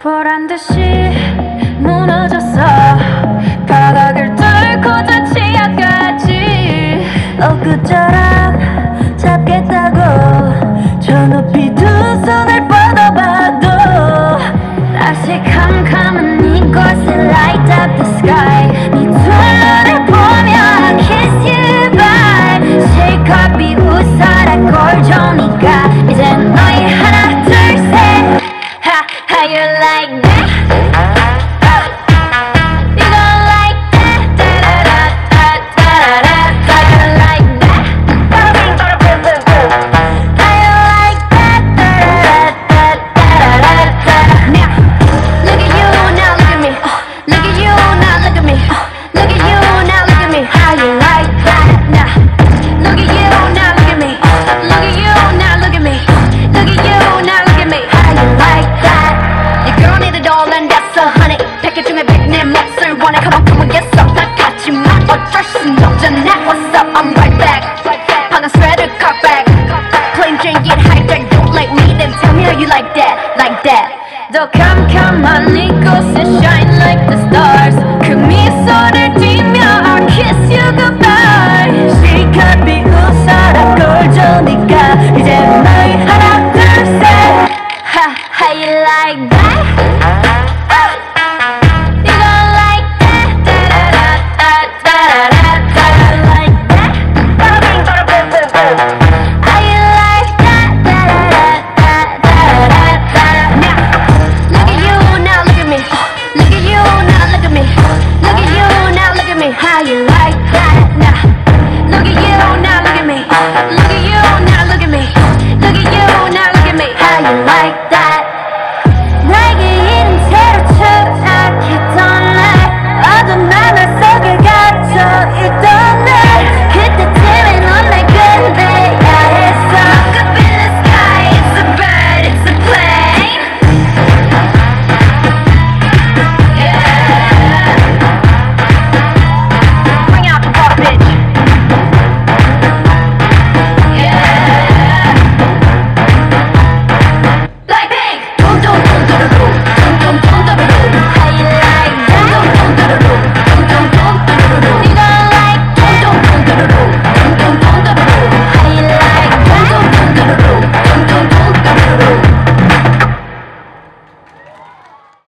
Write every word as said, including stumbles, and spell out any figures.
보란 듯이 무너졌어. 바닥을 뚫고 저 치아까지 엊그처럼 잡겠다고 저 높이 두 손을 뻗어봐도 다시 캄캄한 이곳에 light up the sky. 네 두 눈을 보며 kiss you bye. 실컷 비웃어라 꼴 좋으니까 이제 너희 하나 둘 셋. Ha, how you like that? You gon' like that? Da-da-da-da-da-da-da. How you like that? How you like that? Da-da-da-da-da-da-da. Now, look at you, now look at me. Look at you, now look at me. Look at you, now look at me. How you like that? Now, look at you, now look at me. Look at you, now look at me. Look at you, now look at me. How you like that? Your girl need a doll and that's a honey. 백개 중에 백 내 몫을 원해. Come on, come on, get some. 난 같지만 어쩔 순 없잖아. What's up? I'm right back. 방금 sweater cut back. Plain Jane get hijacked. Don't like me, then tell me how you like that, like that. 더 캄캄한 이곳에 shine like the stars. 그 미소를 띠며 I'll kiss you goodbye. 실컷 비웃어라 꼴 좋으니까 이제 너희 하나 둘 셋. Ha, how you like that? You gon' like that? Da-da-da-da-da-da-da. How you like that? How you like that? Da-da-da-da-da-da-da. Now, look at you, now look at me. Look at you, now look at me. Look at you, now look at me. How you like that? Now, look at you, now look at me. Look at you, now look at me. Look at you, now look at me. How you like that?